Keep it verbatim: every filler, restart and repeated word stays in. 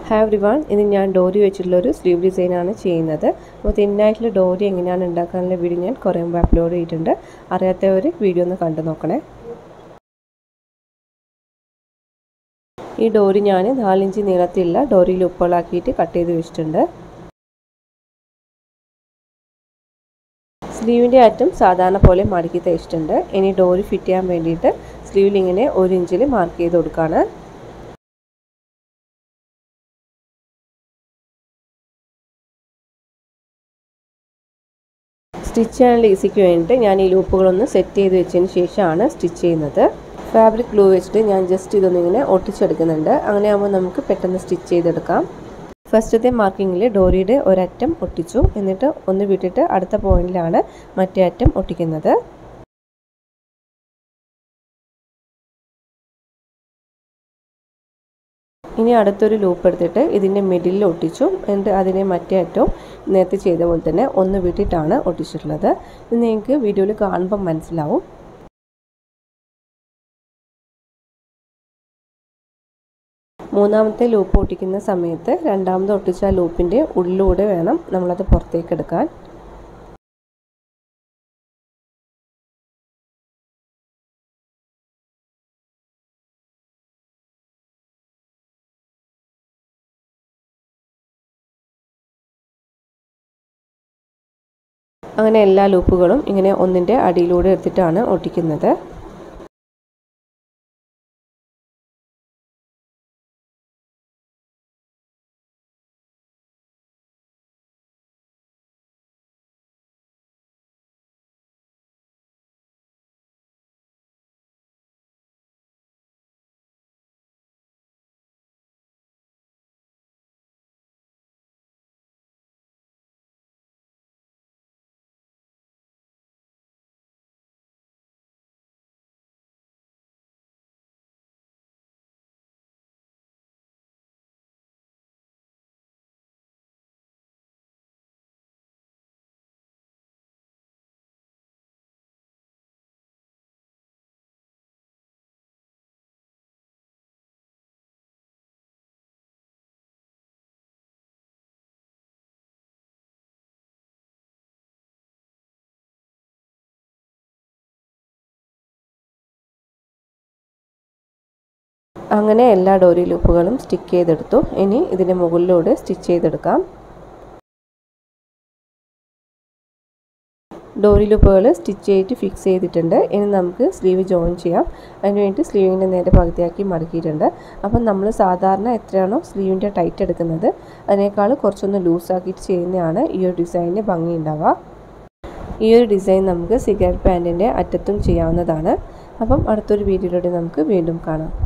Hi everyone, this is dori വെച്ചിട്ടുള്ള sleeve design ആണ് ചെയ്യുന്നത്. അപ്പോൾ തിന്നായിട്ടുള്ള ഡോറി എങ്ങനെയാണ് ഉണ്ടാക്കാനുള്ള വീഡിയോ ഞാൻ കുറേ മുമ്പ് അപ്ലോഡ് ചെയ്തിട്ടുണ്ട്. അറിയാത്തവർ വീഡിയോ ഒന്ന് കണ്ടു നോക്കണേ. ഈ ഡോറി ഞാൻ നാല് ഇഞ്ച് നീളത്തിലുള്ള ഡോറിയിൽ ഉപ്പളാക്കിയിട്ട് കട്ട് ചെയ്ത് വെച്ചിട്ടുണ്ട്. സ്ലീവിൻ്റെ അറ്റം സാധാരണ പോലെ മടക്കി തയ്ച്ചിട്ടുണ്ട്. ഇനി ഡോറി ഫിറ്റ് ചെയ്യാൻ വേണ്ടിയിട്ട് സ്ലീവിൽ ഇങ്ങനെ ഒരു ഇഞ്ചിൽ മാർക്ക് ചെയ്ത് കൊടുക്കുകയാണ്. സ്റ്റിച്ച് ചെയ്യാനുള്ള ഈസിക്ക് വേണ്ടിയിട്ട് ഞാൻ ഈ ലൂപ്പുകളൊന്ന് സെറ്റ് ചെയ്ത് വെച്ചതിന് ശേഷമാണ് സ്റ്റിച്ച് ചെയ്യുന്നത്. ഫാബ്രിക് ഗ്ലൂ വെച്ചിട്ട് ഞാൻ ജസ്റ്റ് ഇതൊന്നിങ്ങനെ ഒട്ടിച്ചെടുക്കുന്നുണ്ട്. അങ്ങനെ ആകുമ്പോൾ നമുക്ക് പെട്ടെന്ന് സ്റ്റിച്ച് ചെയ്തെടുക്കാം. ഫസ്റ്റത്തെ മാർക്കിങ്ങിൽ ഡോറിയുടെ ഒരറ്റം ഒട്ടിച്ചു, എന്നിട്ട് ഒന്ന് വിട്ടിട്ട് അടുത്ത പോയിന്റിലാണ് മറ്റേ അറ്റം ഒട്ടിക്കുന്നത്. ഇനി അടുത്തൊരു ലൂപ്പ് എടുത്തിട്ട് ഇതിൻ്റെ മിഡിലിൽ ഒട്ടിച്ചു, എന്നിട്ട് അതിനെ മറ്റേ അറ്റവും നേരത്തെ ചെയ്ത പോലെ തന്നെ ഒന്ന് വിട്ടിട്ടാണ് ഒട്ടിച്ചിട്ടുള്ളത്. ഇത് നിങ്ങൾക്ക് വീഡിയോയിൽ കാണുമ്പോൾ മനസ്സിലാവും. മൂന്നാമത്തെ ലൂപ്പ് ഒട്ടിക്കുന്ന സമയത്ത് രണ്ടാമത് ഒട്ടിച്ച ലൂപ്പിൻ്റെ ഉള്ളിലൂടെ വേണം നമ്മളത് പുറത്തേക്ക് എടുക്കാൻ. അങ്ങനെ എല്ലാ ലൂപ്പുകളും ഇങ്ങനെ ഒന്നിൻ്റെ അടിയിലൂടെ എടുത്തിട്ടാണ് ഒട്ടിക്കുന്നത്. അങ്ങനെ എല്ലാ ഡോറി ലൂപ്പുകളും സ്റ്റിക്ക് ചെയ്തെടുത്തു. ഇനി ഇതിൻ്റെ മുകളിലൂടെ സ്റ്റിച്ച് ചെയ്തെടുക്കാം. ഡോറി ലൂപ്പുകൾ സ്റ്റിച്ച് ചെയ്തിട്ട് ഫിക്സ് ചെയ്തിട്ടുണ്ട്. ഇനി നമുക്ക് സ്ലീവ് ജോയിൻ ചെയ്യാം. അതിന് വേണ്ടി സ്ലീവിൻ്റെ നേരെ പകുതിയാക്കി മടക്കിയിട്ടുണ്ട്. അപ്പം നമ്മൾ സാധാരണ എത്രയാണോ സ്ലീവിൻ്റെ ടൈറ്റ് എടുക്കുന്നത് അതിനേക്കാൾ കുറച്ചൊന്ന് ലൂസാക്കിയിട്ട് ചെയ്യുന്നതാണ് ഈ ഒരു ഡിസൈനിന് ഭംഗി ഉണ്ടാവുക. ഈ ഒരു ഡിസൈൻ നമുക്ക് സിഗരറ്റ് പാൻറ്റിൻ്റെ അറ്റത്തും ചെയ്യാവുന്നതാണ്. അപ്പം അടുത്തൊരു വീഡിയോയിലൂടെ നമുക്ക് വീണ്ടും കാണാം.